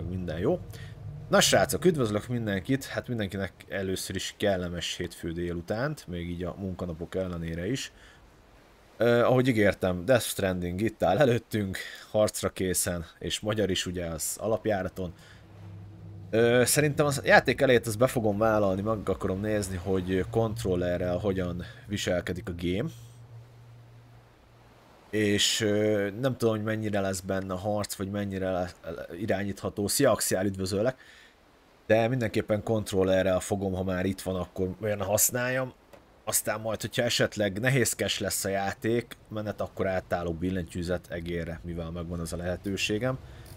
meg minden jó. Na srácok, üdvözlök mindenkit, hát mindenkinek először is kellemes hétfő délutánt, még így a munkanapok ellenére is. Ahogy ígértem, Death Stranding itt áll előttünk, harcra készen, és magyar is ugye az alapjáraton. Szerintem a játék elejét azt be fogom vállalni, meg akarom nézni, hogy kontrollerrel hogyan viselkedik a game. És nem tudom, hogy mennyire lesz benne harc, vagy mennyire irányítható. Szia Axiál, üdvözöllek! De mindenképpen kontrollerrel fogom, ha már itt van, akkor olyan használjam. Aztán majd, hogyha esetleg nehézkes lesz a játék menet, akkor átállok billentyűzet egérre, mivel megvan az a lehetőségem.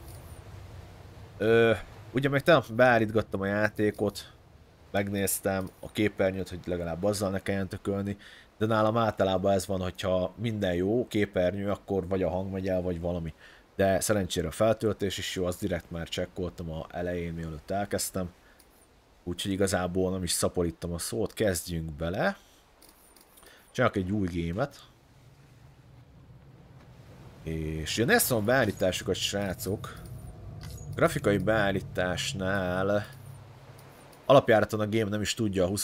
Ugye meg talán beállítgattam a játékot, megnéztem a képernyőt, hogy legalább azzal ne kelljen tökölni, de nálam általában ez van, hogyha minden jó képernyő, akkor vagy a hang megy el, vagy valami. De szerencsére a feltöltés is jó, azt direkt már csekkoltam a elején, mielőtt elkezdtem. Úgyhogy igazából nem is szaporítom a szót, kezdjünk bele. Csinálok egy új gémet. És én néztem a beállításokat, srácok. A grafikai beállításnál alapjáraton a game nem is tudja a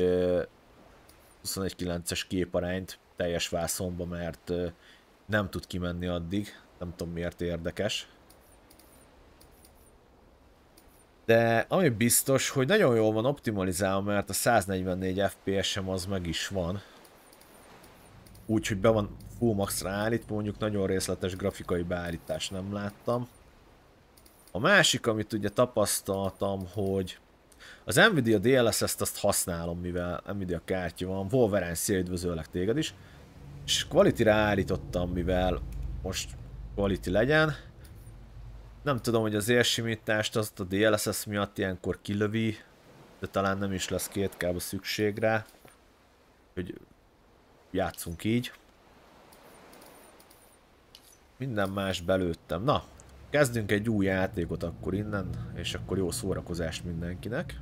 21:9-es képarányt teljes vászonba, mert nem tud kimenni addig. Nem tudom miért érdekes. De ami biztos, hogy nagyon jól van optimalizálva, mert a 144 FPS-em az meg is van. Úgyhogy be van full maxra állítva, mondjuk nagyon részletes grafikai beállítást nem láttam. A másik, amit ugye tapasztaltam, hogy az Nvidia DLSS-t azt használom, mivel Nvidia kártya van. Wolverine, szia, üdvözöllek téged is. És Quality-re állítottam, mivel most Quality legyen. Nem tudom, hogy az érsimítást azt a DLSS miatt ilyenkor kilövi, de talán nem is lesz 2K-ba szükség rá. Hogy játszunk így. Minden más belőttem. Na, kezdünk egy új játékot akkor innen, és akkor jó szórakozást mindenkinek.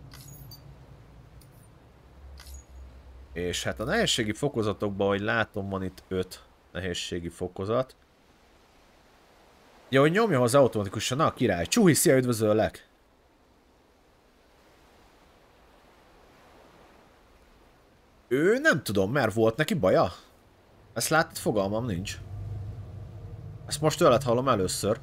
És hát a nehézségi fokozatokban, ahogy látom, van itt 5 nehézségi fokozat. Ja, hogy nyomja az automatikusan, na király. Csuhi, szia, üdvözöllek! Ő nem tudom, mert volt neki baja? Ezt láttad, fogalmam nincs. Ezt most tőled hallom először.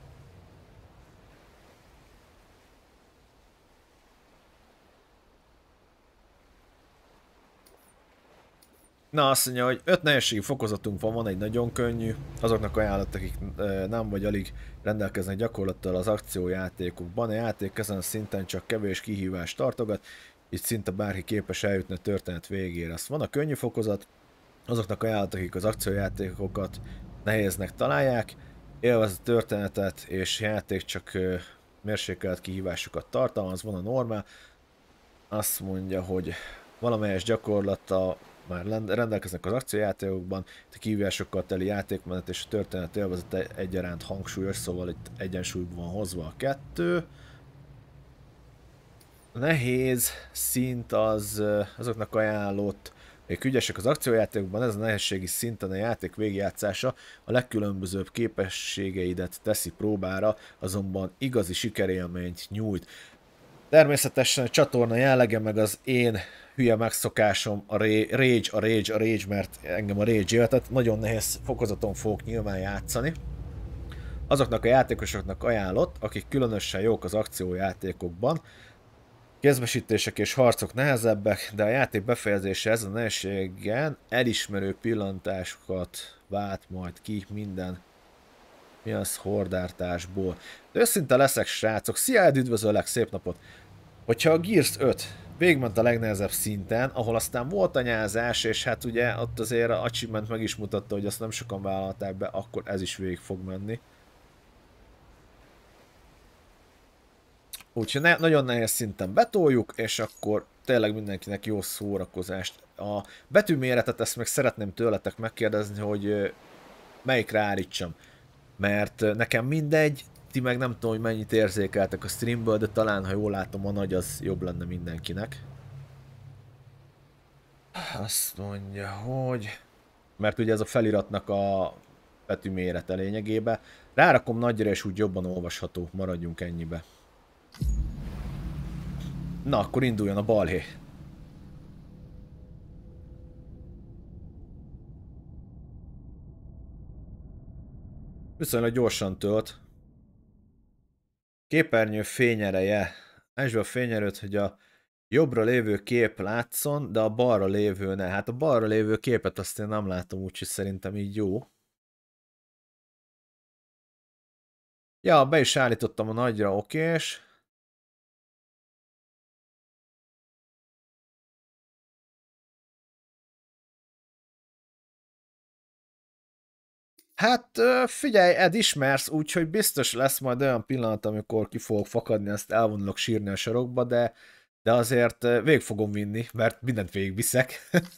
Na, azt mondja, hogy 5 nehézségi fokozatunk van egy nagyon könnyű, azoknak ajánlott, akik nem vagy alig rendelkeznek gyakorlattal az akciójátékokban. A játék ezen a szinten csak kevés kihívást tartogat, így szinte bárki képes eljutni a történet végére. Azt van a könnyű fokozat, azoknak ajánlott, akik az akciójátékokat nehéznek találják, élvez a történetet, és játék csak mérsékelt kihívásokat tartalmaz. Van a normál, azt mondja, hogy valamelyes gyakorlata már rendelkeznek az akciójátékokban, a kihívásokkal teli játékmenet és a történet élvezete egyaránt hangsúlyos, szóval itt egyensúlyban van hozva a kettő. A nehéz szint az azoknak ajánlott, még ügyesek az akciójátékokban, ez a nehézségi szinten a játék végigjátszása a legkülönbözőbb képességeidet teszi próbára, azonban igazi sikerélményt nyújt. Természetesen a csatorna jellege meg az én hülye megszokásom a rage, mert engem a rage éltet, nagyon nehéz fokozaton fogok nyilván játszani. Azoknak a játékosoknak ajánlott, akik különösen jók az akciójátékokban, kézbesítések és harcok nehezebbek, de a játék befejezése ezen a nehézségen elismerő pillantásokat vált majd ki minden mi az hordártásból. De őszinte leszek, srácok, szia, üdvözöllek, szép napot! Hogyha a Gears 5 végigment a legnehezebb szinten, ahol aztán volt anyázás, és hát ugye ott azért a achievement meg is mutatta, hogy azt nem sokan vállalták be, akkor ez is végig fog menni. Úgyhogy nagyon nehéz szinten betoljuk, és akkor tényleg mindenkinek jó szórakozást. A betűméretet ezt meg szeretném tőletek megkérdezni, hogy melyikre állítsam. Mert nekem mindegy, ti meg nem tudom, hogy mennyit érzékeltek a streamből, de talán, ha jól látom, a nagy az jobb lenne mindenkinek. Azt mondja, hogy... Mert ugye ez a feliratnak a betűmérete lényegében. Rárakom nagyra, és úgy jobban olvasható. Maradjunk ennyibe. Na, akkor induljon a balhé. Viszonylag gyorsan tölt. Képernyő fényereje. Esd be a fényerőt, hogy a jobbra lévő kép látszon, de a balra lévő ne. Hát a balra lévő képet azt én nem látom, úgyhogy szerintem így jó. Ja, be is állítottam a nagyra, okés. Hát figyelj, Ed, ismersz, úgyhogy biztos lesz majd olyan pillanat, amikor ki fogok fakadni, ezt elvonulok sírni a sarokba, de azért végig fogom vinni, mert mindent végigviszek.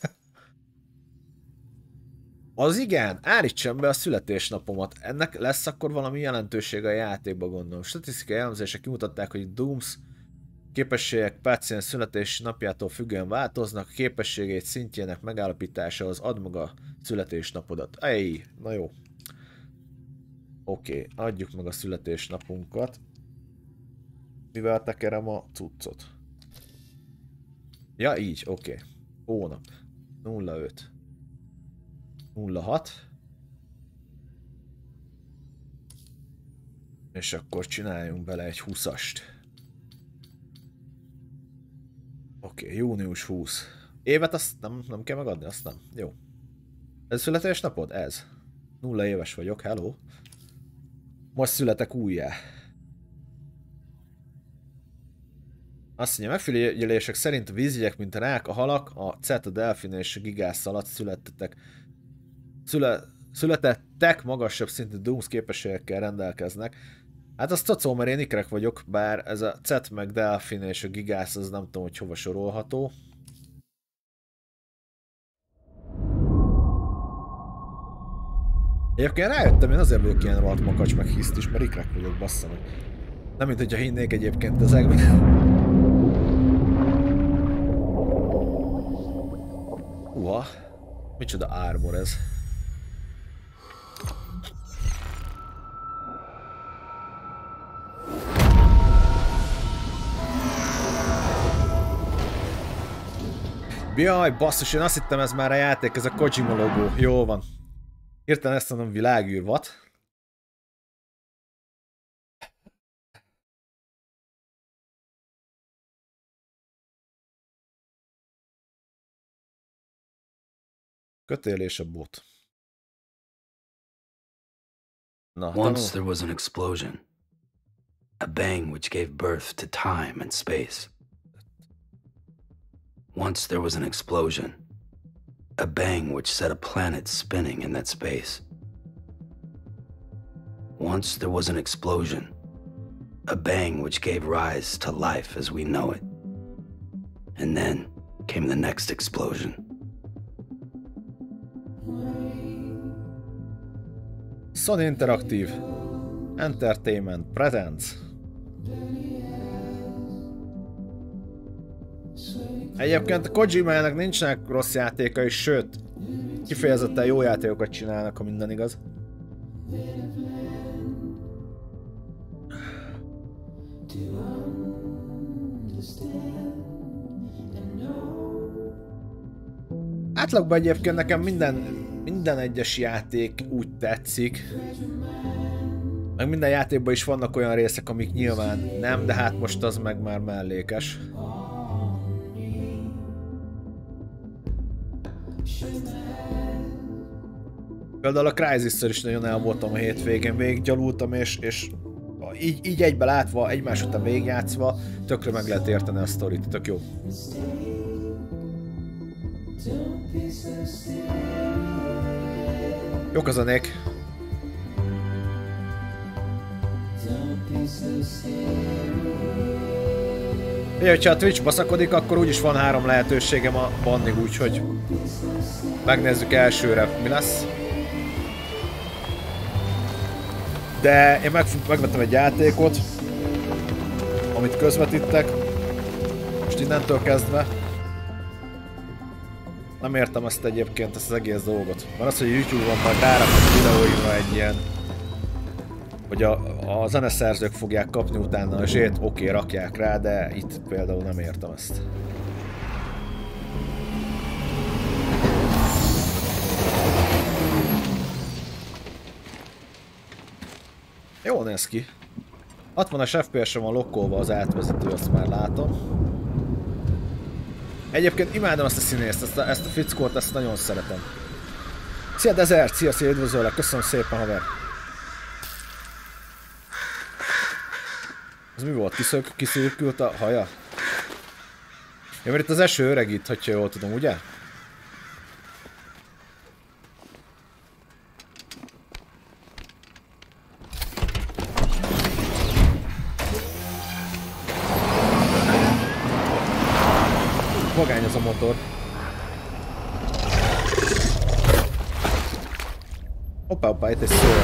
Az igen, állítsam be a születésnapomat. Ennek lesz akkor valami jelentősége a játékban, gondolom. Statisztikai elemzések kimutatták, hogy Dooms képességek páciens születési napjától függően változnak, képességét szintjének megállapításához add meg a születésnapodat. Ej, na jó. Oké, adjuk meg a születésnapunkat. Mivel tekerem a cuccot. Ja, így, oké. Hónap. 05. 06. És akkor csináljunk bele egy 20-ast. Oké, június 20. Évet azt nem kell megadni, azt nem. Jó. Ez születésnapod? Ez. 0 éves vagyok, hello. Most születek újjá. Azt mondja, megfigyelések szerint a vízjegyek, mint a rák, a halak, a cet, a delfin és a gigász alatt születettek magasabb szintű Dooms képességekkel rendelkeznek. Hát az cacó, mert én ikrek vagyok, bár ez a cet meg delfin és a gigász, az nem tudom, hogy hova sorolható. Egyébként rájöttem, én azért vagyok ilyen rohadt makacs meg hiszt is, mert ikrek vagyok, bassza meg. Nem mint hogyha hinnék egyébként ezekben. Uha, micsoda armor ez. Jaj, basszus, én azt hittem ez már a játék, ez a Kojima logó. Jó van. Hirtelen ezt mondom, világűr, what? Kötél és a bot. Na, Once there was an explosion. A bang which gave birth to time and space. Once there was an explosion. A bang which set a planet spinning in that space. Once there was an explosion. A bang which gave rise to life as we know it. And then came the next explosion. Sony Interactive Entertainment presents. Egyébként a Kojimának nincsenek rossz játékai, sőt, kifejezetten jó játékokat csinálnak, ha minden igaz. Átlagban egyébként nekem minden egyes játék úgy tetszik. Meg minden játékban is vannak olyan részek, amik nyilván nem, de hát most az meg már mellékes. Például a Crysis-szel is nagyon el voltam a hétvégén, végiggyalultam, és így egybe látva, egymás után végigjátszva, tökre meg lehet érteni a sztorit, tök jó. Jók a zenék. Hogyha a Twitch baszakodik, akkor úgyis van 3 lehetőségem a bannig, úgyhogy megnézzük elsőre, mi lesz. De én megvettem egy játékot, amit közvetítek. Most innentől kezdve nem értem ezt egyébként, ezt az egész dolgot. Mert az, hogy YouTube-on majd rárakott videóimra egy ilyen hogy a zeneszerzők fogják kapni utána a zsét, oké, rakják rá, de itt például nem értem ezt. Jó néz ki. 60-as FPS-en van lokkolva az átvezető, azt már látom. Egyébként imádom ezt a színészt, ezt a fickót, ezt nagyon szeretem. Szia Desert, szia, üdvözöllek, köszönöm szépen, haver. Ez mi volt? Kiszürkült a haja? Ja, mert itt az eső öregít, hogyha jól tudom, ugye? Vagány az a motor. Hoppá, itt egy szőr.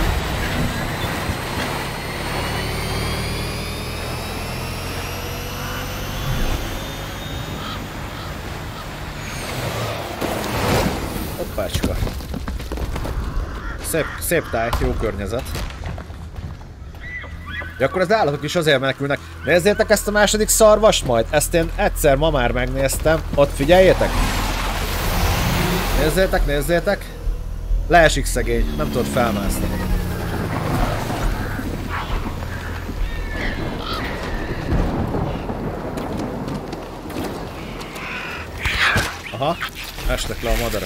Hoppácska. Szép táj, jó környezet. Ja, akkor az állatok is azért menekülnek. Nézzétek ezt a második szarvast majd? Ezt én egyszer ma már megnéztem. Ott figyeljétek! Nézzétek, nézzétek! Leesik szegény, nem tudod felmászni. Aha, estek le a madarak.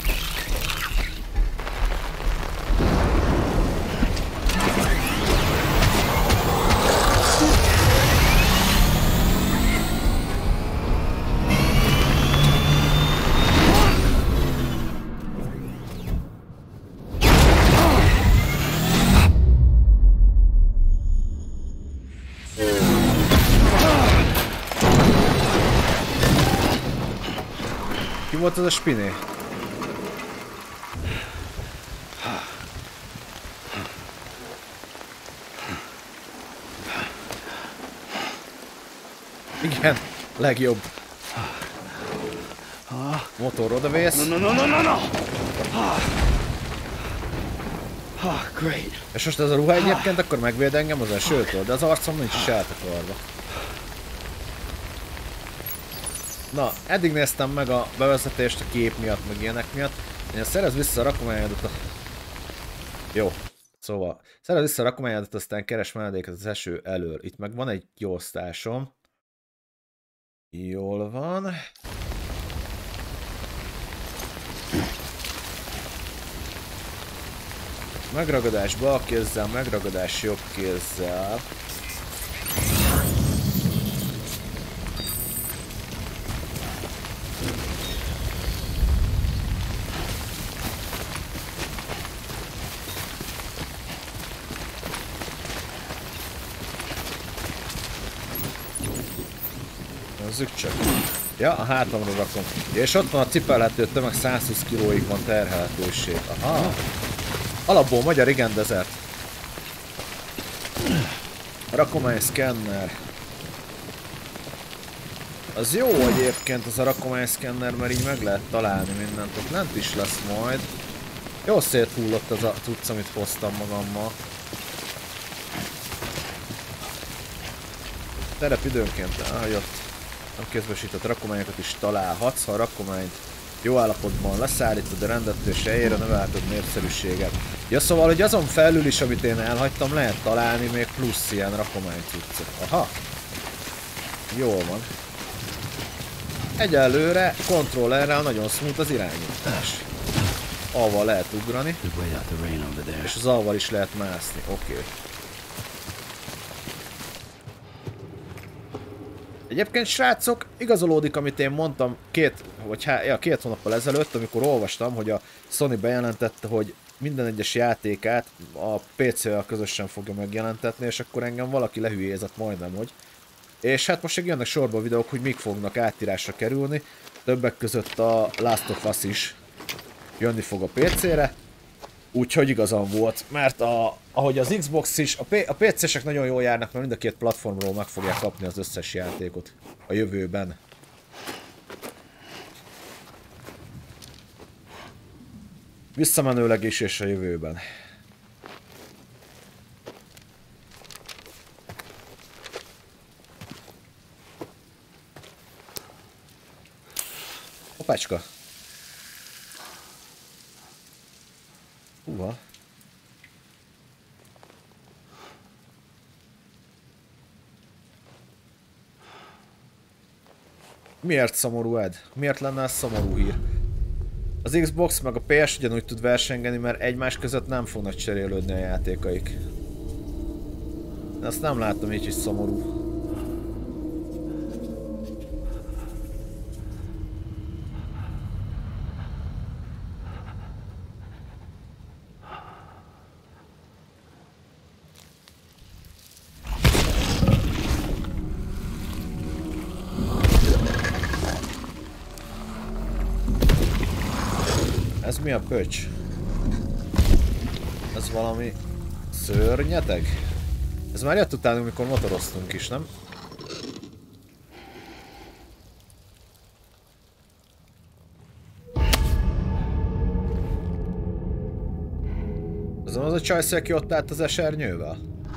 Ki volt az a spiné? Igen, legjobb. Motor odavész. Great. És most ez a ruha egyébként akkor megvéd engem az esőtől, de az arcom nincs is eltakarva. Na, eddig néztem meg a bevezetést a kép miatt, meg ilyenek miatt. Én szerez vissza a rakományodat a... Jó. Szóval, szerez vissza a rakományodat, aztán keres menedéket az eső elől. Itt meg van egy kiosztásom. Jól van. Megragadás bal kézzel, megragadás jobb kézzel. Nézzük csak. Ja, a hátamra rakom. És ott van a cipelhető tömeg, 120 kg-ig van terhelhetőség. Aha. Alapból magyar, igen, Desert. Rakomány szkenner. Az jó egyébként az a rakomány szkenner, mert így meg lehet találni mindent. Ott lent is lesz majd. Jó széthullott az a cucc, amit hoztam magammal. Terep időnként eljött. A kézbesített rakományokat is találhatsz, ha a rakományt jó állapotban leszállítod, de rendető és helyére növelhetod népszerűséget. Ja, szóval, hogy azon felül is, amit én elhagytam, lehet találni még plusz ilyen rakomány cuccot. Aha. Jól van. Egyelőre kontrollerrel nagyon smooth az irányítás. A-val lehet ugrani, és az A-val is lehet mászni. Oké. Egyébként, srácok, igazolódik, amit én mondtam két hónappal ezelőtt, amikor olvastam, hogy a Sony bejelentette, hogy minden egyes játékát a PC-vel közösen fogja megjelentetni, és akkor engem valaki lehülyézett majdnem, hogy. És hát most jönnek sorba videók, hogy mik fognak átírásra kerülni, többek között a Last of Us is jönni fog a PC-re, úgyhogy igazam volt, mert ahogy az Xbox is, a PC-sek nagyon jól járnak, mert mind a két platformról meg fogják kapni az összes játékot a jövőben. Visszamenőleg is és a jövőben. Apácska. Húha. Miért szomorú Ed? Miért lenne ez szomorú hír? Az Xbox meg a PS ugyanúgy tud versengeni, mert egymás között nem fognak cserélődni a játékaik. Ezt nem látom így is szomorú. Ez mi a pöcs? Ez valami szörnyeteg? Ez már jött utánunk, mikor motoroztunk is, nem? Az a csajsz, aki ott állt az esernyővel?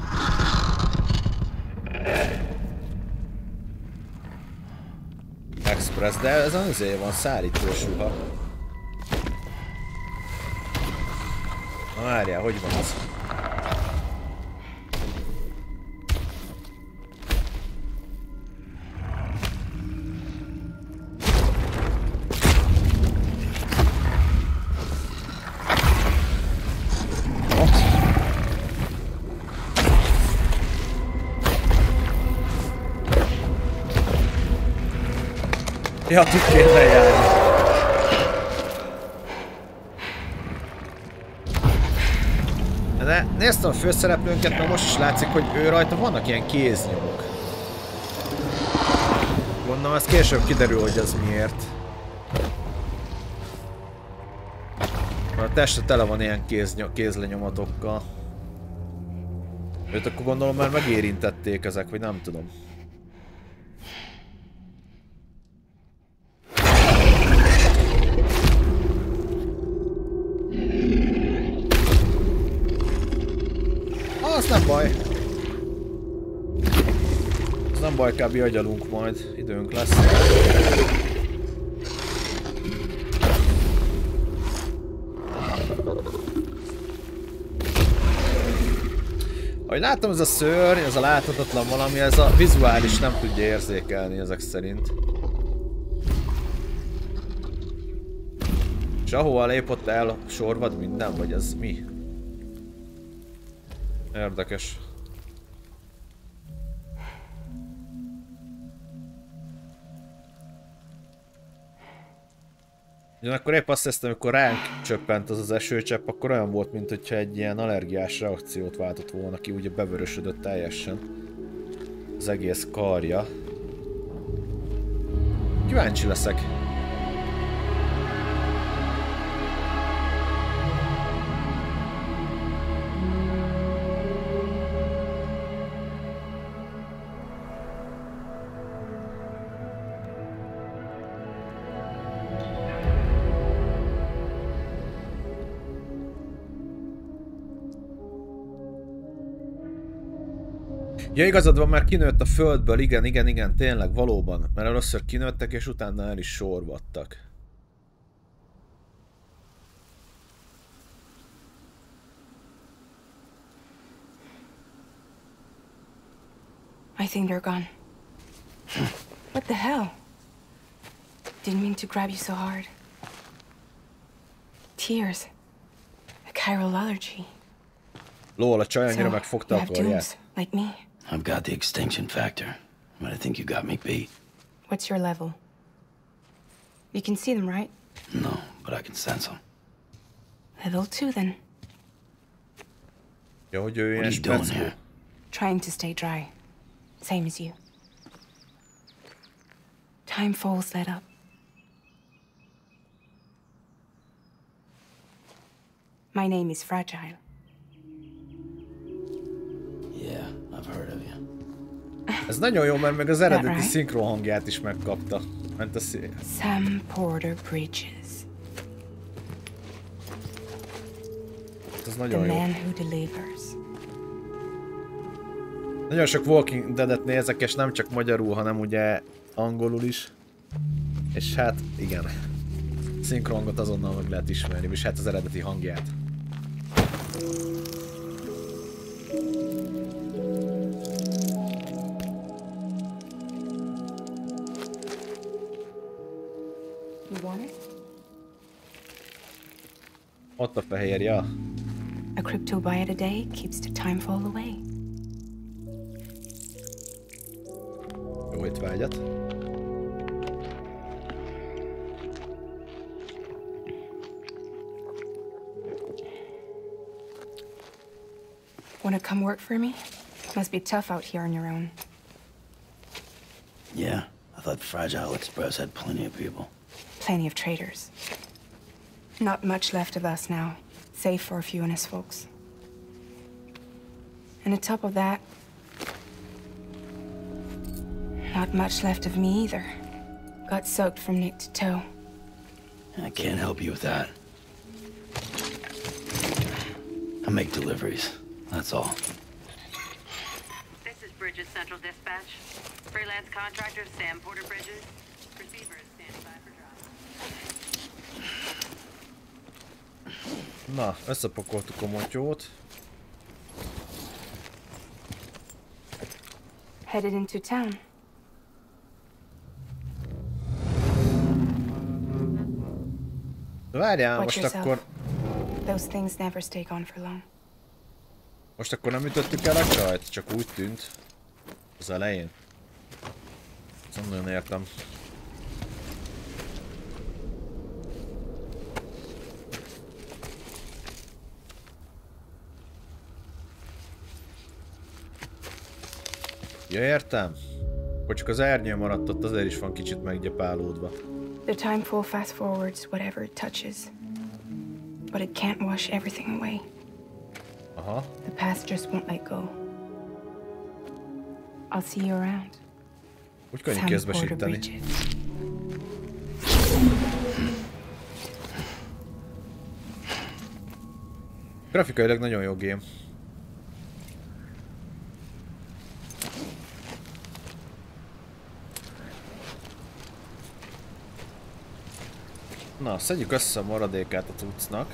Express, de ez azért van szárítós ruha. Na várjál, hogy van az? Ja, tud kéne járni. De néztem a főszereplőnket, mert most is látszik, hogy ő rajta vannak ilyen kéznyomok. Gondolom, ez később kiderül, hogy az miért. A teste tele van ilyen kézlenyomatokkal. Őt akkor gondolom már megérintették ezek, vagy nem tudom. Az nem baj. Az nem baj, kb. Agyalunk majd. Időnk lesz. Ahogy látom, ez a szőr, ez a láthatatlan valami, ez a vizuális nem tudja érzékelni ezek szerint. És ahova lépott el sorvad minden, vagy ez mi? Érdekes. Ugyanakkor épp azt hiszem, amikor ránk csöppent az az esőcsepp, akkor olyan volt, mint hogyha egy ilyen allergiás reakciót váltott volna ki, ugye bevörösödött teljesen az egész karja. Kíváncsi leszek. Ja, igazad van, már kinőtt a földből, igen, tényleg, valóban. Mert először kinőttek, és utána el is sorvadtak. I think they're gone. What the hell? Didn't mean to grab you so hard. Tears. A chiral allergy. Lol, a csaj annyira megfogta a karját. Like me? I've got the extinction factor, but I think you got me beat. What's your level? You can see them, right? No, but I can sense them. Level 2, then. Ja, hogy ő What are ilyen you doing speckó. here? Trying to stay dry. Same as you. Time falls let up. My name is Fragile. Yeah, I've heard of you. Ez nagyon jó, mert meg az eredeti szinkron hangját is megkapta. Ment a Sam Porter Bridges. Ez The nagyon jó. man who delivers. Nagyon sok Walking Dead-et nézek, és nem csak magyarul, hanem ugye angolul is. És hát igen. szinkrongot azonnal meg lehet ismerni, és hát az eredeti hangját. Ott a fehérje. A crypto buy a day keeps the time fall away. Jó étvágyat. Wanna come work for me? Must be tough out here on your own. Yeah, I thought Fragile Express had plenty of people. Plenty of traitors. Not much left of us now, save for a few honest folks. And on top of that, not much left of me either. Got soaked from neck to toe. I can't help you with that. I make deliveries, that's all. This is Bridges Central Dispatch. Freelance contractor Sam Porter Bridges. Receiver is standing by for drop. Na, összepakoltuk a motyót. Headed into town. Várjál, Watch most yourself. akkor... Those things never stay gone for long. Most akkor nem ütöttük el a csajt, csak úgy tűnt. Az elején. Ezt nem nagyon értem. Ja, értem. Akkor csak az ernyő maradt ott, azért is van kicsit meggyepálódva. The time fall fast forwards whatever it touches. But it can't wash everything away. Aha. The past just won't let go. I'll see you around. Úgy könnyű Sam Porter kézbesíteni. Bridges. Grafikailag nagyon jó game. Na, szedjük össze a maradékát a cuccnak.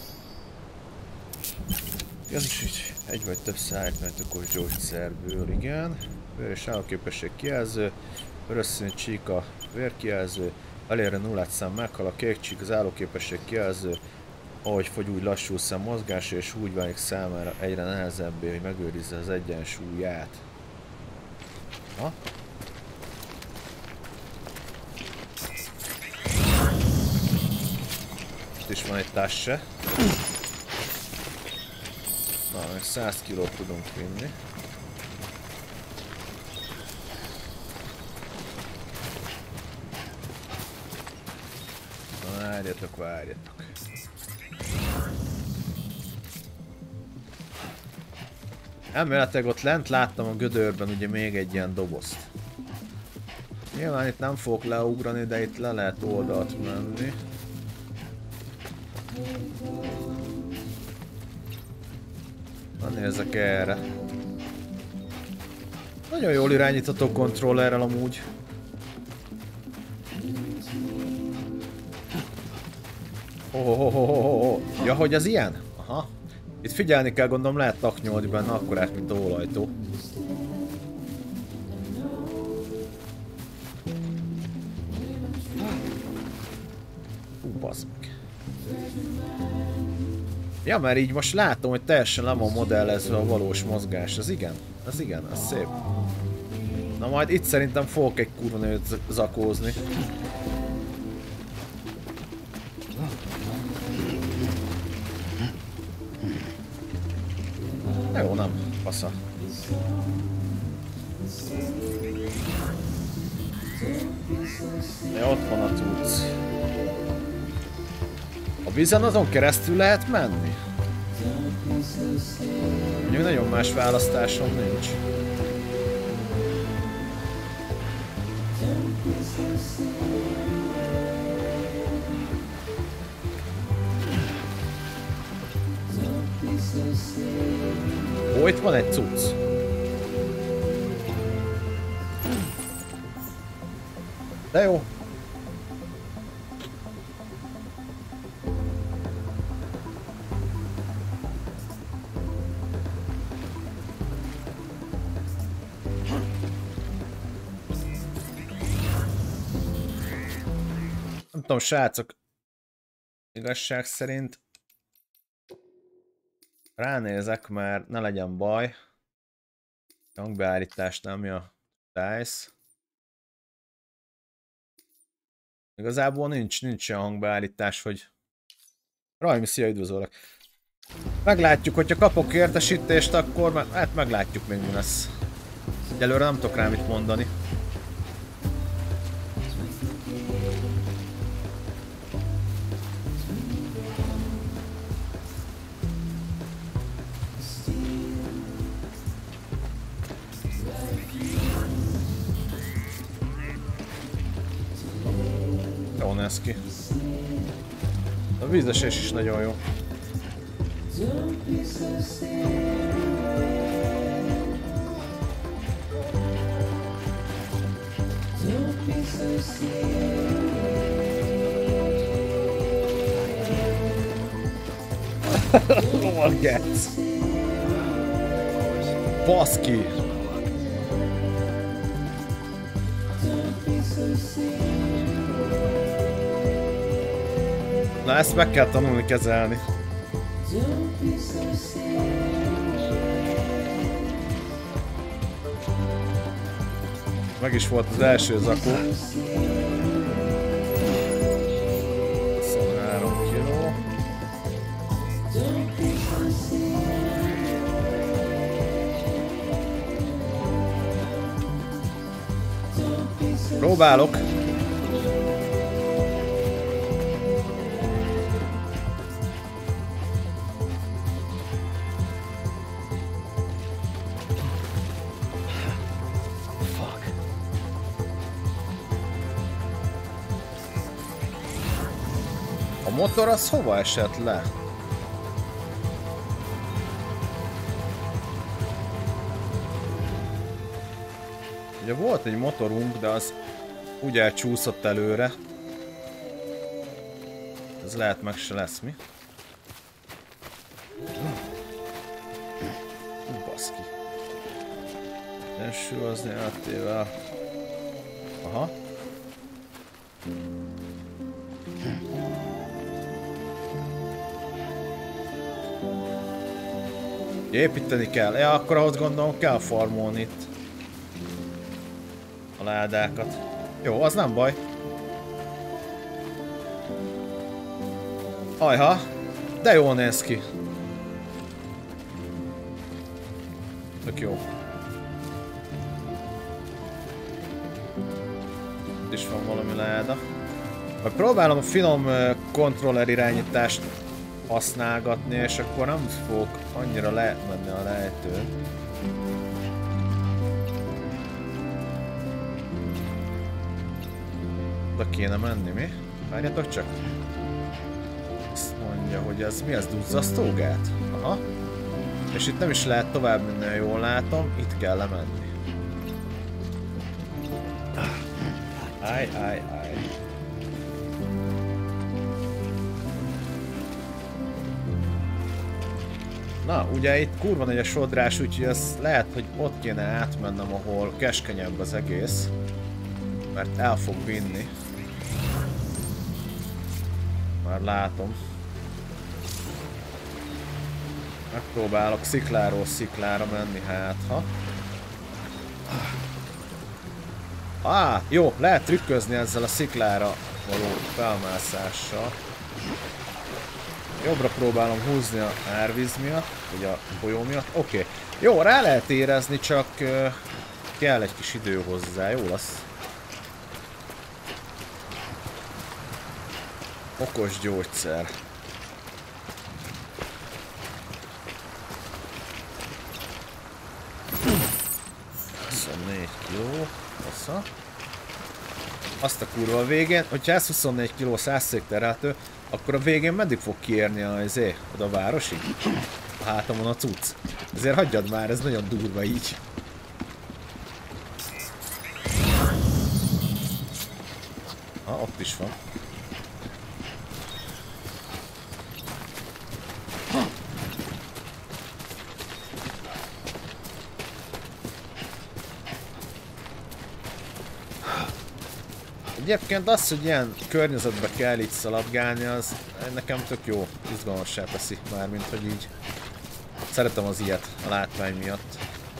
Ez is így egy vagy több szájtmentökos gyógyszerből, igen. Vér és állóképesség kijelző, vörös színű csík a vérkijelző, elérre nullát szám meghal, a kék csík az állóképesség kijelző, ahogy fogy úgy lassul szem mozgása, és úgy válik számára egyre nehezebbé, hogy megőrizze az egyensúlyát. Ha? Itt is van egy tasse. Na, meg 100 kilót tudunk vinni. Na, várjatok, várjatok. Elméletileg ott lent láttam a gödörben ugye még egy ilyen dobozt. Nyilván itt nem fogok leugrani, de itt le lehet oldalt menni. Na, nézzek erre. Nagyon jól irányítható kontrollerrel amúgy. Ja, hogy az ilyen? Aha. Itt figyelni kell, gondolom lehet taknyolni benne akkorát, mint a ólajtó. Bazd meg. Ja, mert így most látom, hogy teljesen le van modellezve a valós mozgás. Ez igen, ez szép. Na majd itt szerintem fogok egy kurva nőt zakózni. Jó, nem. Fasza. Ja, ott van a cucc. A vízen azon keresztül lehet menni? Mondjuk nagyon más választásom nincs. Ó, itt van egy cucc. tudom, srácok, igazság szerint ránézek, mert ne legyen baj. Hangbeállítás nem a DICE. Igazából nincs olyan hangbeállítás, hogy... Rajmi, szia, üdvözöllek! Meglátjuk, hogyha kapok értesítést, akkor hát meglátjuk még mi lesz. Egyelőre nem tudok rá mit mondani. Jó néz ki. A vízesés is nagyon jó. Lovalgetsz! Baszki! Na, ezt meg kell tanulni kezelni. Meg is volt az első zakó. 23 kiló. Próbálok. A motor az hova esett le? Ugye volt egy motorunk, de az úgy elcsúszott előre. Ez lehet meg se lesz, mi? Baszki. Ensúlyozni áttével. Aha. Építeni kell. Ja, akkor ahhoz gondolom kell farmolni itt a ládákat. Jó, az nem baj. Ajha, de jól néz ki. Tök jó. Itt is van valami láda. Majd próbálom a finom kontroller irányítást használgatni, és akkor nem fogok annyira lemenni a lejtőn. Oda kéne menni, mi? Várjatok csak! Azt mondja, hogy ez mi? Ez duzzasztógát? Aha. És itt nem is lehet tovább menni, ha jól látom, itt kell lemenni. Áj. Na, ugye itt kurva nagy a sodrás, úgyhogy ez lehet, hogy ott kéne átmennem, ahol keskenyebb az egész. Mert el fog vinni. Már látom. Megpróbálok szikláról sziklára menni, hát ha. Jó, lehet trükközni ezzel a sziklára való felmászással. Jobbra próbálom húzni a árvíz miatt, vagy a folyó miatt. Oké. Jó, rá lehet érezni, csak kell egy kis idő hozzá, jó lesz. Okos gyógyszer. Kiló, hossza. Azt a kurva végén, hogyha ez 24 kg 100 szék terheltő, akkor a végén meddig fog kiérni oda a városig? A hátamon a cucc. Ezért hagyjad már, ez nagyon durva így. Ott is van. Egyébként az, hogy ilyen környezetbe kell így szaladgálni, az nekem tök jó, izgalmassá teszi már, mint hogy így szeretem az ilyet a látvány miatt.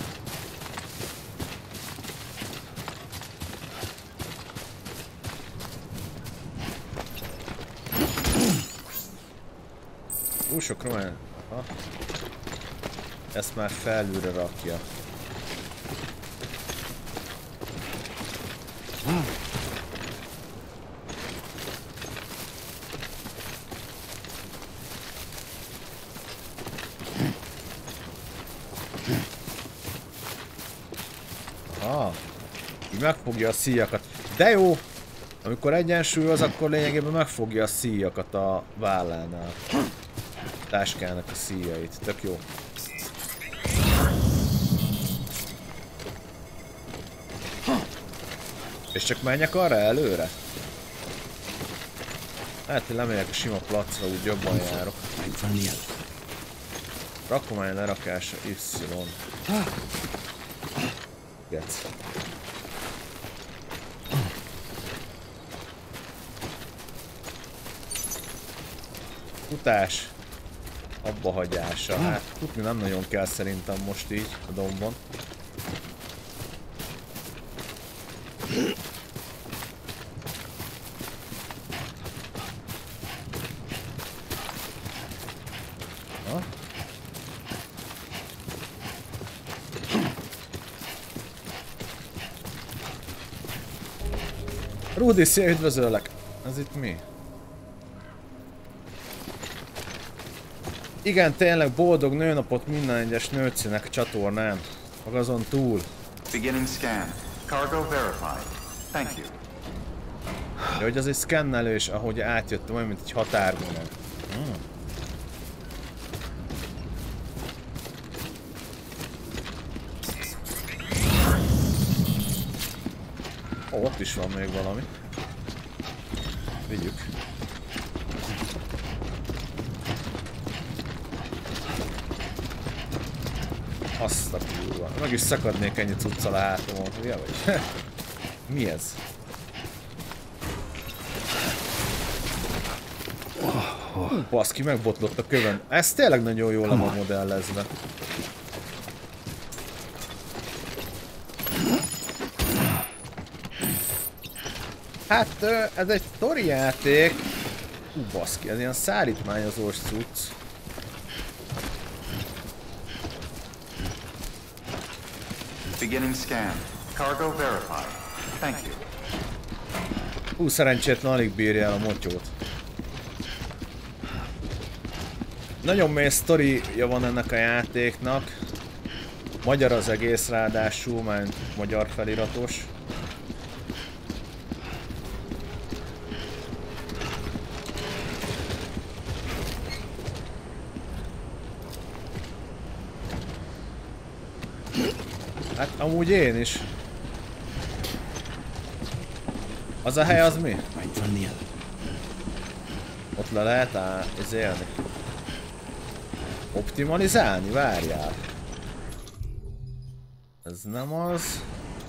Sok román. Ezt már felülre rakja. Aha. Így megfogja a szíjakat. De jó! Amikor egyensúlyoz, akkor lényegében megfogja a szíjakat a vállánál. Táskának a szíjait. Tök jó. És csak menjek arra előre? Hát, hogy lemegyek a sima placra, úgy jobban járok. Rakomány lerakása Y. Gec. Futás. Abba hagyása. Hát futni nem nagyon kell szerintem most így a dombon. Ha? Rudy, szia, üdvözöllek! Ez itt mi? Igen, tényleg boldog nőnapot minden egyes nőcinek csatornán. Meg azon túl. Beginning scan. Cargo verified. Thank you. De hogy az egy szkennelés, ahogy átjöttem, olyan mint egy határvonal. Ó, ott is van még valami. Vigyük. Azt a kurva. Meg is szakadnék ennyi cuccal a hátamon. Ugye vagy? Mi ez? Baszki, megbotlott a kövön. Ez tényleg nagyon jól le van modellezve. Hát, ez egy sztori játék. Baszki, ez ilyen szállítmányozós cucc. Beginning scan. Cargo verified. Thank you. Szerencsétlen alig bírja el a motyót. Nagyon mély sztoria van ennek a játéknak. Magyar az egész ráadásul, már magyar feliratos. Hát amúgy én is. Az a hely az mi? Ott le lehet élni. Optimalizálni? Várjál. Ez nem az.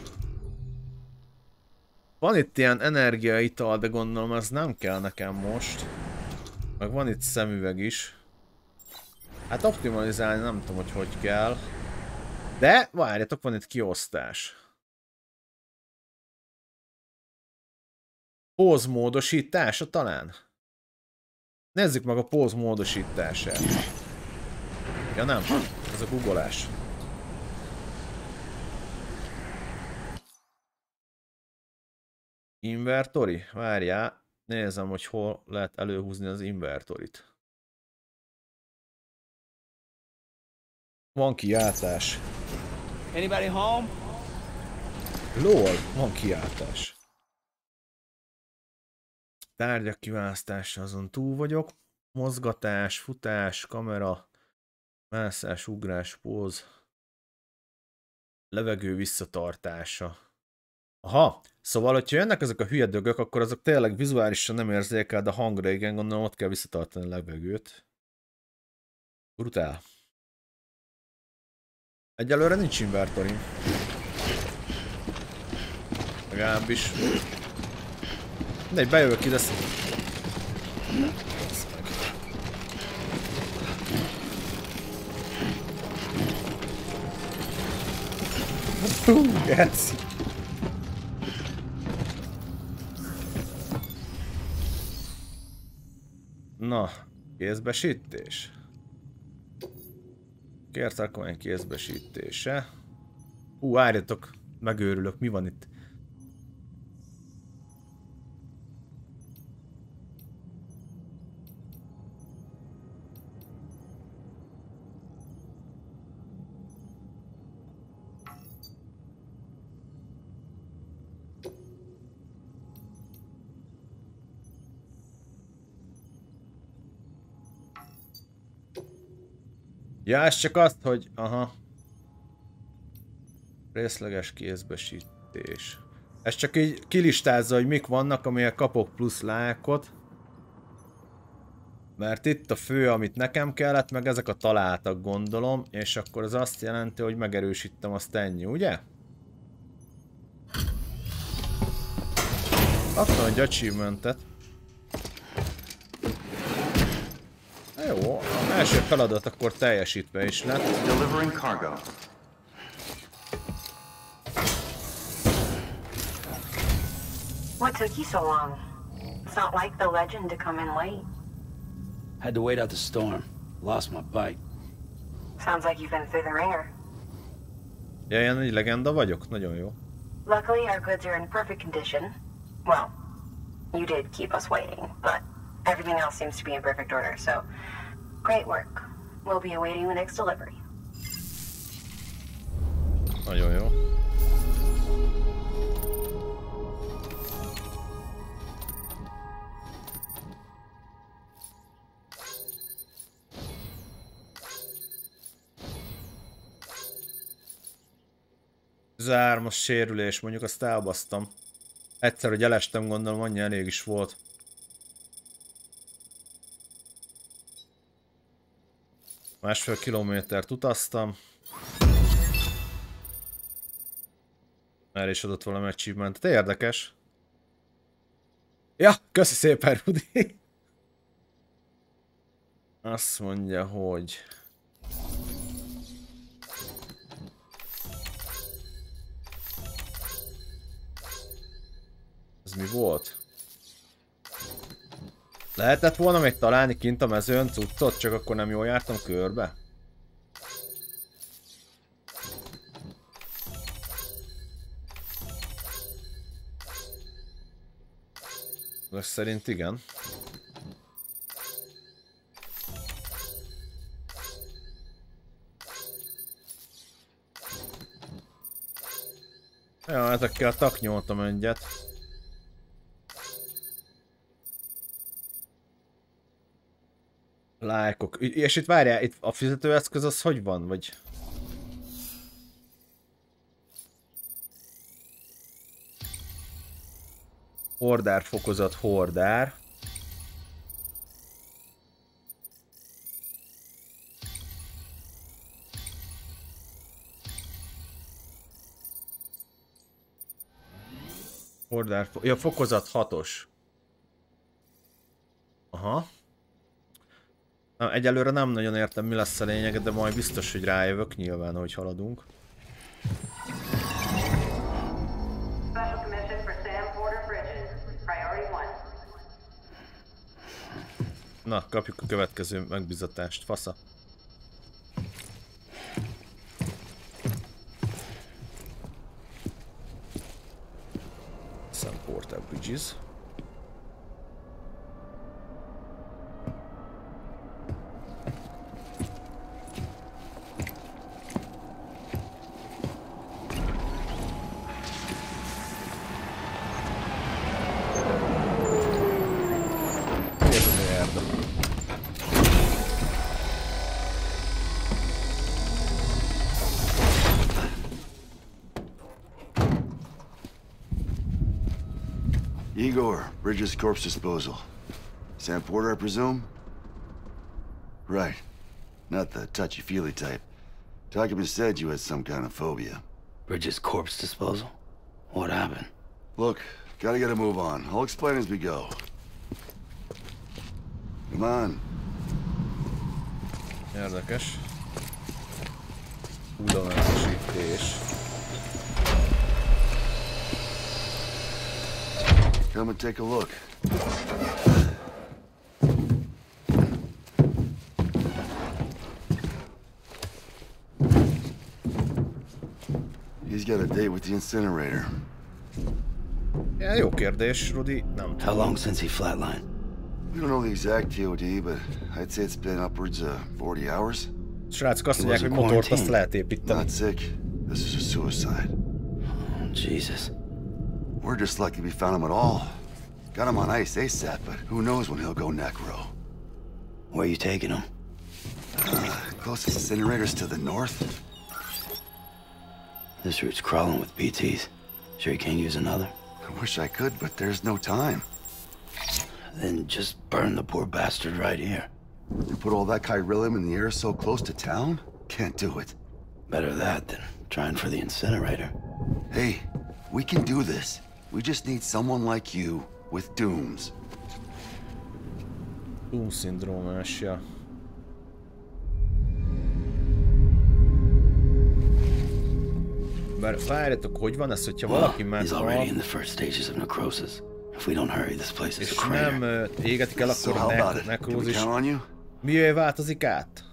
Van itt ilyen energiaital, de gondolom ez nem kell nekem most. Meg van itt szemüveg is. Hát optimalizálni nem tudom, hogy kell. De várjatok, van itt kiosztás. Pózmódosítása talán? Nézzük meg a pózmódosítását. Ja nem, ez a googolás. Invertori? Várjál, nézem, hogy hol lehet előhúzni az invertorit. Van kiáltás. Anybody home? LOL, van kiáltás. Tárgyak kiválasztása, azon túl vagyok. Mozgatás, futás, kamera, mászás, ugrás, póz. Levegő visszatartása. Aha, szóval, hogyha jönnek ezek a hülye dögök, akkor azok tényleg vizuálisan nem érzékel, de hangra igen, gondolom ott kell visszatartani a levegőt. Brutál. Egyelőre nincs invertorim. Legalábbis. Mindegy, bejövök ide. Geci. Na, kézbesítés. Kértarkomány kézbesítése. Várjatok, megőrülök, mi van itt? Ja, ez csak azt, hogy... Aha. Részleges kézbesítés. Ez csak így kilistázza, hogy mik vannak, amelyek kapok plusz lájkot. Mert itt a fő, amit nekem kellett, meg ezek a találtak, gondolom. És akkor az azt jelenti, hogy megerősítem azt ennyi, ugye? Kaptam egy achievementet. Jó, az első feladat akkor teljesítve is lett. Delivering cargo. What took you so long? It's not like the legend to come in late. Had to wait out the storm. Lost my bike. Sounds like you've been through the ringer. Ja, ilyen egy legenda vagyok? Nagyon jó. Luckily, our goods are in perfect condition. Well, you did keep us waiting, but everything else seems to be in perfect order, so great work. We'll be awaiting the next delivery. Nagyon jó. Zármas sérülés, mondjuk azt elbasztam. Egyszer, hogy elestem, gondolom, annyi elég is volt. Másfél kilométert utaztam. Erre is adott valami achievementet. Érdekes. Ja, köszi szépen, Rudi. Azt mondja, hogy... Ez mi volt? Lehetett volna még találni kint a mezőn cuccot, csak akkor nem jól jártam körbe? Most szerint igen. Ja, ezekkel taknyoltam egyet. Lájkok. És itt várjál, itt a fizetőeszköz az hogy van, vagy? Hordár fokozat, hordár. Hordár, ja, fokozat 6-os. Aha. Na, egyelőre nem nagyon értem, mi lesz a lényeg, de majd biztos, hogy rájövök nyilván, hogy haladunk. Na, kapjuk a következő megbizatást, fasza. Sam Porter Bridges. Igor, Bridges corpse disposal. Sam Porter, I presume? Right. Not the touchy-feely type. Document said you had some kind of phobia. Bridges corpse disposal? What happened? Look, Gotta get a move on. I'll explain as we go. Come on. Érdekes. Hullomentesítés. Come and take a look. He's got a date with the incinerator. Ja, jó kérdés, Rudi. Nem How tudom. long since he flatlined? We don't know the exact TOD, but I'd say it's been upwards of 40 hours. Srácok azt mondják, hogy motort azt lehet építeni. Not sick. This is a suicide. Oh, Jesus. We're just lucky we found him at all. Got him on ice ASAP, but who knows when he'll go necro. Where are you taking him? Closest incinerators to the north. This route's crawling with BTs. Sure you can't use another? I wish I could, but there's no time. Then just burn the poor bastard right here. You put all that chiralium in the air so close to town? Can't do it. Better that than trying for the incinerator. Hey, we can do this. We just need someone like you with dooms. Doom-szindrómás, ja. Bár várjatok, hogy van ez, hogyha valaki He's already in meghal, the first stages of necrosis. If we don't hurry, this place is és a crater. nem égetik el, So akkor how about it? Can we nekrózis. count on you? Miért változik át?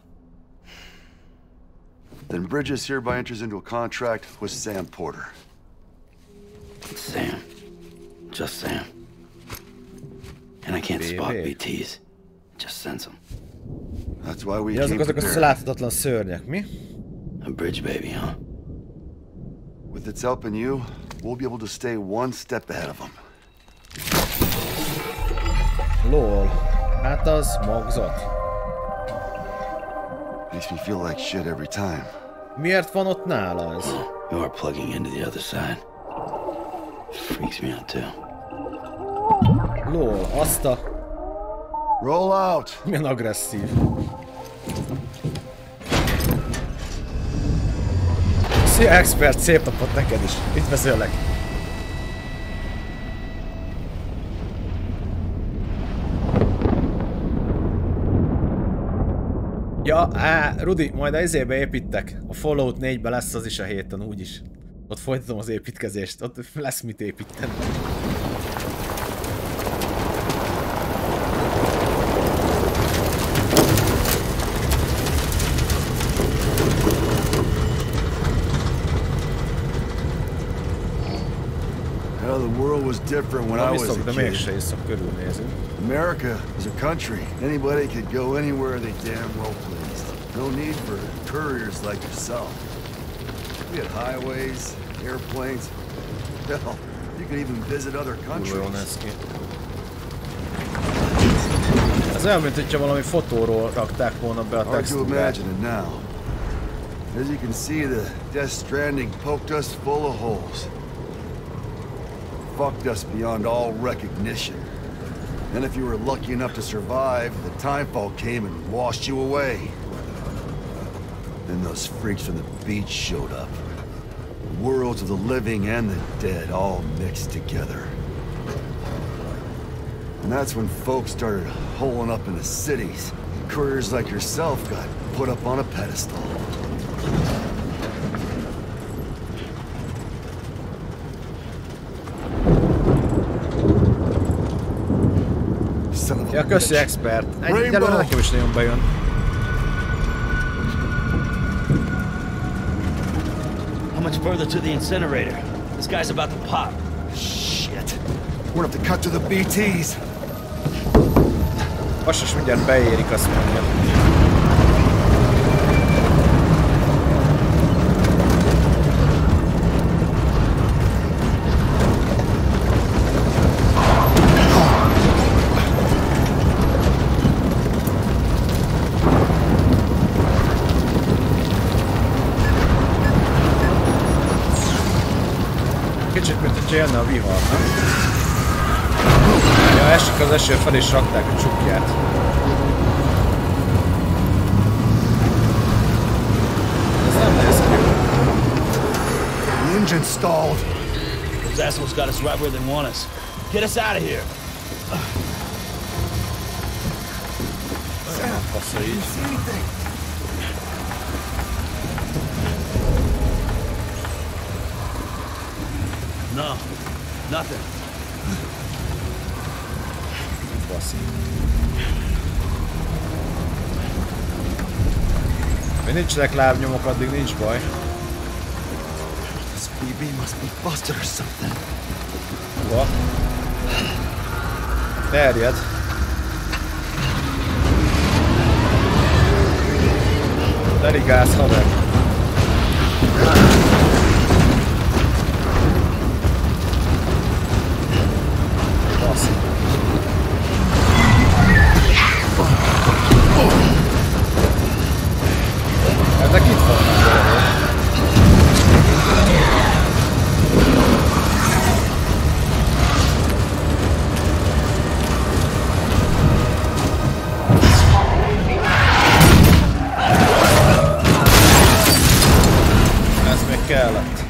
Then Bridges hereby enters into a contract with Sam Porter. Sam. Just Sam. And I can't spot Baby. BTs. Just sense them. That's why we Ja, azok came azok a prepared. láthatatlan szörnyek, mi? A bridge baby, huh? With its help and you, we'll be able to stay one step ahead of them. LOL. Hát az magzat. Makes me feel like shit every time. Miért van ott nála ez? You are plugging into the other side. Freaks me out too. LOL, azt a... Roll out! Milyen agresszív. Szia, expert, szép napot neked is. Üdvözöllek. Ja, Rudi, majd a izébe építek. A Fallout 4-be lesz az is a héten, úgyis. Ott folytatom az építkezést, ott lesz mit építeni. Well, the world was different when I was Viszont, a de kid. mégse iszok, körülnézünk. America was a country. Anybody could go anywhere they damn well pleased. No need for couriers like yourself. We had highways, airplanes. Hell, you could even visit other Kurva jól countries. néz ki. Ez olyan, mint hogyha valami fotóról rakták volna be a Hard to textúrát. imagine it now. As you can see, the Death Stranding poked us full of holes. Fucked us beyond all recognition. And if you were lucky enough to survive, the timefall came and washed you away. Then those freaks from the beach showed up. The worlds of the living and the dead all mixed together. And that's when folks started holing up in the cities. Couriers like yourself got put up on a pedestal. Son of a Ja, köszi, bitch. expert. Egyelőre nekem is nagyon bejön. How much further to the incinerator? This guy's about to pop. Shit. We're gonna have to cut to the BTs. Most is mindjárt beérik, azt mondja. Kicsit, mint hogyha jönne a vihar, nem? Ja, esik az eső fel és rakták a csukját. Ez nem néz ki. The engine stalled. Those assholes got us right where they want us. Get us out of here. Sam, do you see anything? No, nothing. Mi nincsenek lábnyomok, addig nincs baj. This BB must be busted or something. Hova? Terjed. Lerigálsz, haver. Basz. Ezek itt vannak valahol. Ez még kellett.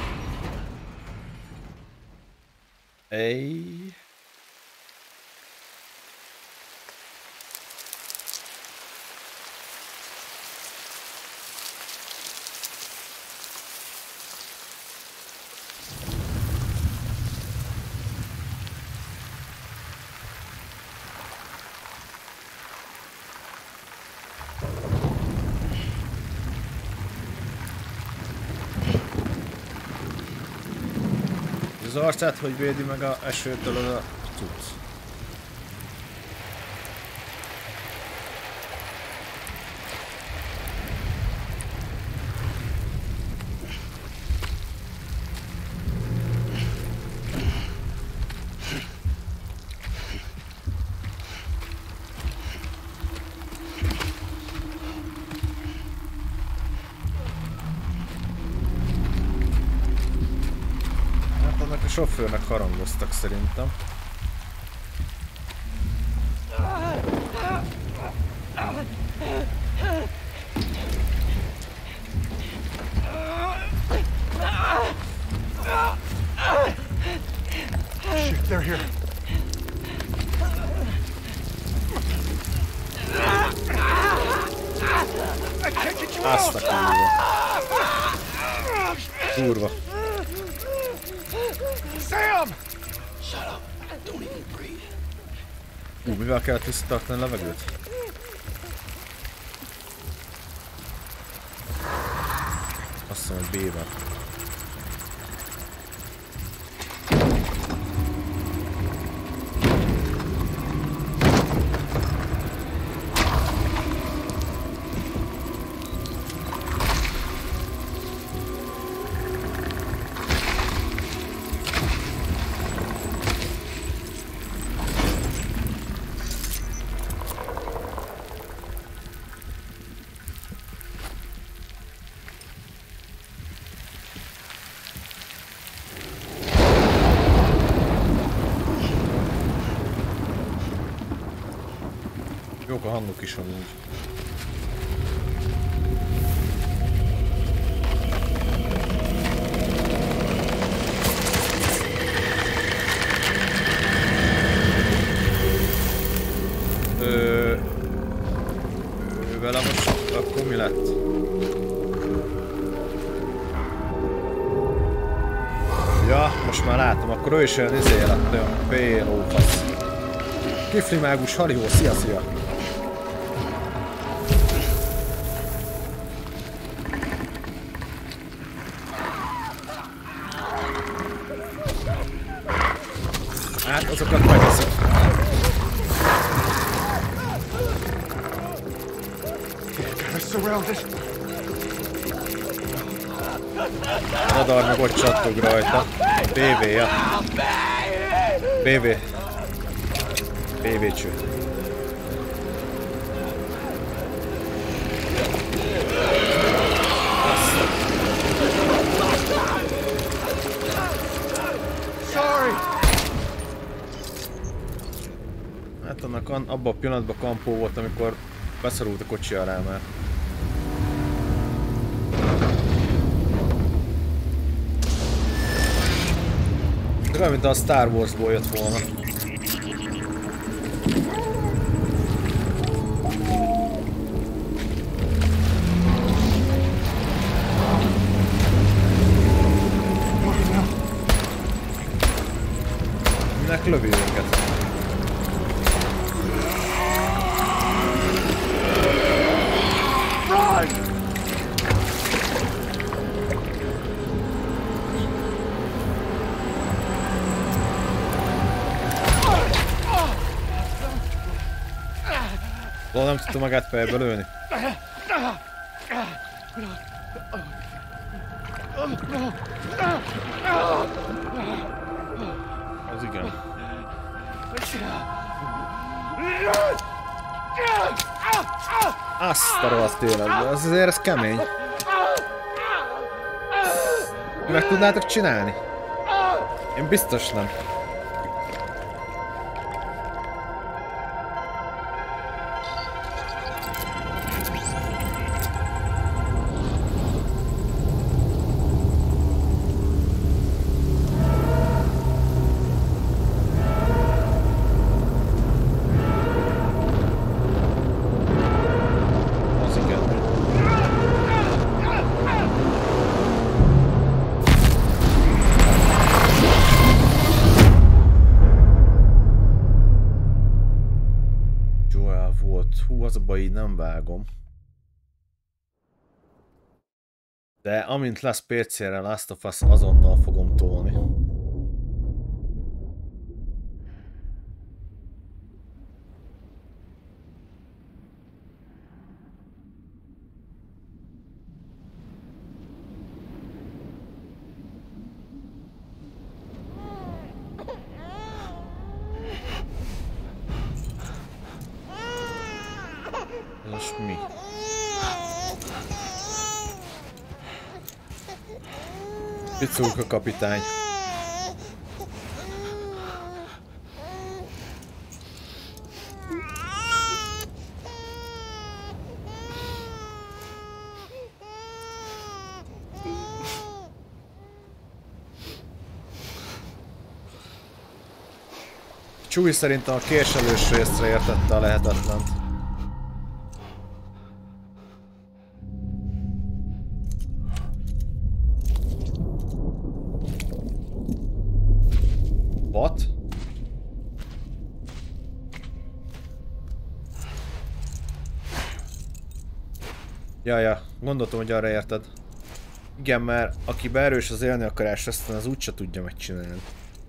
Az arcát, hogy védi meg a esőtől az a cucc. A sofőrnek harangoztak szerintem. Shit, they're here. Azt a kurva. Sam! Shut up. Don't even breathe. Mivel kell tisztartani a levegőt? Azt mondom, hogy B-vel. Jók a hangok is amúgy. Vele most akkor mi lett? Ja, most már látom, akkor ő is olyan izé lett, olyan pélófasz. Kifli mágus, halihó, szia! Hát azokat megeszik. Radar meg ott csattog rajta. PV-ja. PV-cső. Hát annak abban a pillanatban kampó volt, amikor beszorult a kocsi alá már. De olyan, mint a Star Warsból jött volna. Minek lövi őket? Nem tudta magát fejbe lőni. Az igen. Azt a rohadt életbe, azért ez kemény. Meg tudnátok csinálni? Én biztos nem. Hú, az a baj, így nem vágom. De amint lesz PC-re Last of Us, azonnal fogom tolni. Ez mi? Piculka kapitány. Chewie szerintem a késelős részre értette a lehetetlent. What? Ja, gondoltam, hogy arra érted. Igen, mert aki beerős az élni akarás, aztán az úgyse tudja megcsinálni.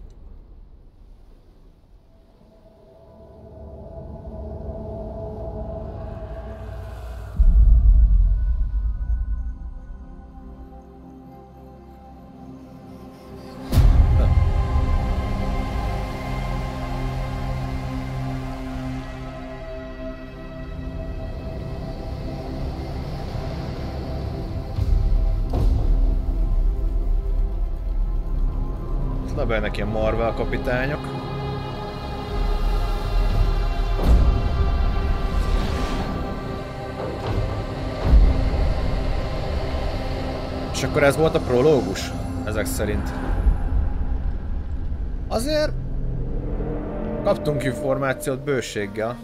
Lebelnek ilyen Marvel kapitányok. És akkor ez volt a prológus, ezek szerint. Azért kaptunk információt bőséggel.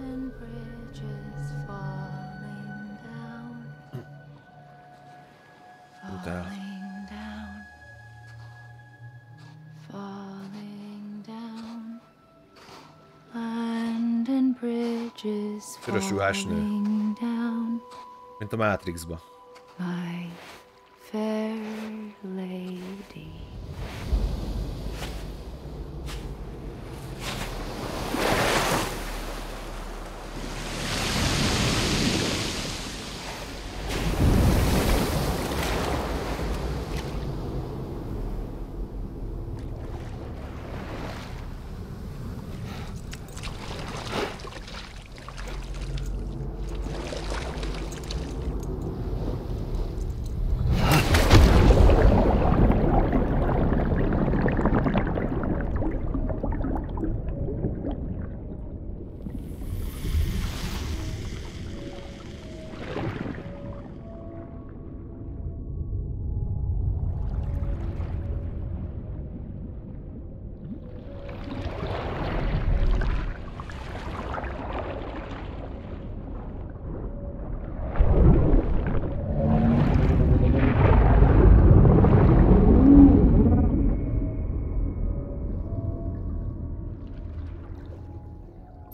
Sörös ruhás nő. Mint a Matrixba. My fair lady.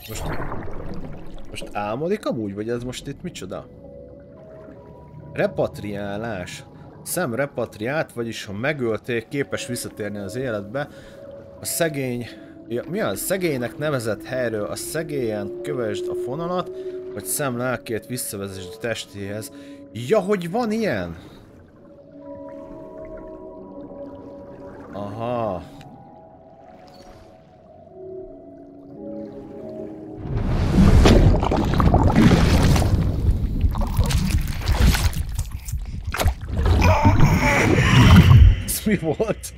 Most álmodik amúgy, vagy ez most itt micsoda? Repatriálás. Sam repatriált, vagyis ha megölték, képes visszatérni az életbe. A szegény... Ja, mi az? Szegénynek nevezett helyről a szegélyen kövesd a fonalat, hogy Sam lelkét visszavezesd testéhez. Ja, hogy van ilyen? Aha. Ez mi volt?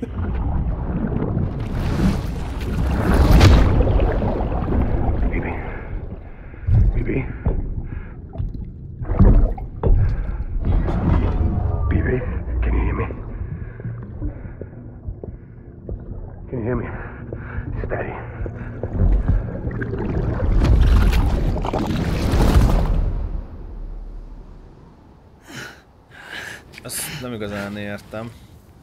Ezt nem igazán értem.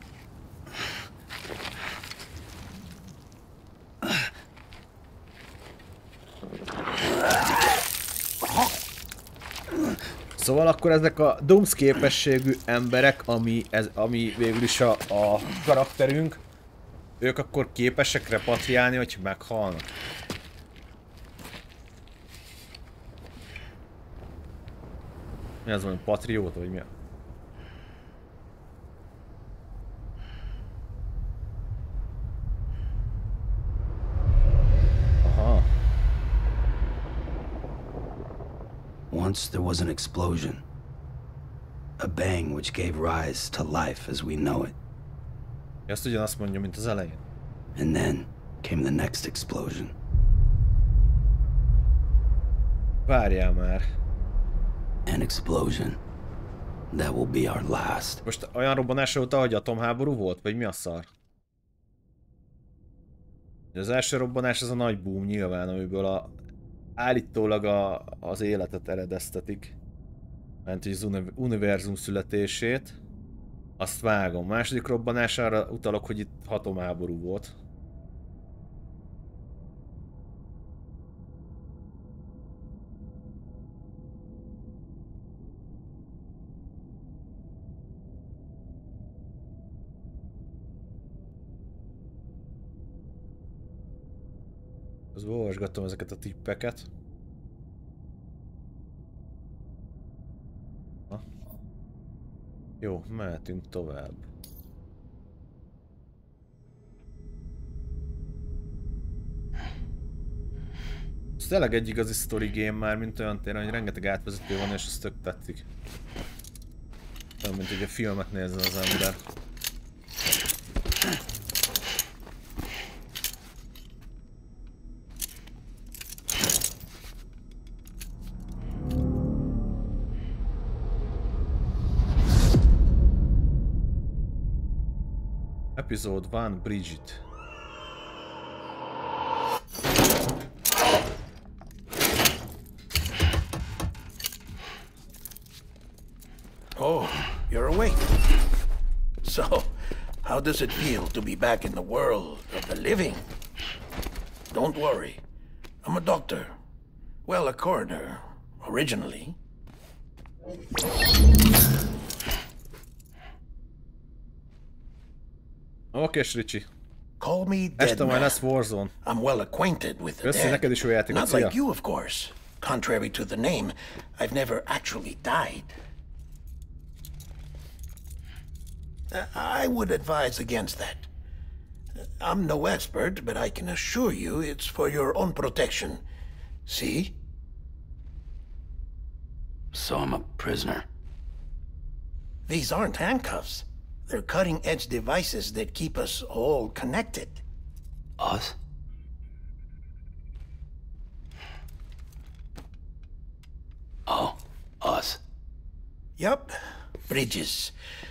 Szóval akkor ezek a Dooms képességű emberek, ami végül is a karakterünk, ők akkor képesek repatriálni, hogy meghalnak. Mi az, valami patrióta, vagy mi? Aha. Once there was an explosion. A bang which gave rise to life as we know it. Ezt ugyanazt mondja, mint az elején. And then came the next explosion. Várjál már. An explosion that will be our last. Most olyan robbanás volt, hogy atomháború volt? Vagy mi a szar? Az első robbanás az a nagy boom nyilván, amiből állítólag az életet eredeztetik. Ment az univerzum születését. Azt vágom. Második robbanására utalok, hogy itt atomháború volt. Közben olvasgattam ezeket a tippeket. Ha. Jó, mehetünk tovább. Ez tényleg egy igazi story game már, mint olyan téren, hogy rengeteg átvezető van, és ez tök tetszik. Nem, mint hogy a filmet nézzen az ember. Episode 1, Bridget. Oh, you're awake. So, how does it feel to be back in the world of the living? Don't worry. I'm a doctor. Well, a coroner, originally. Oké, Ricsi. Call me este dead majd man. lesz Warzone. I'm well acquainted with the Köszi, dead. neked is jó játékot, Not szia. like you, of course. Contrary to the name, I've never actually died. I would advise against that. I'm no expert, but I can assure you it's for your own protection. See? So I'm a prisoner. These aren't handcuffs. They're cutting-edge devices that keep us all connected. Us? Oh, us. Yup. Bridges.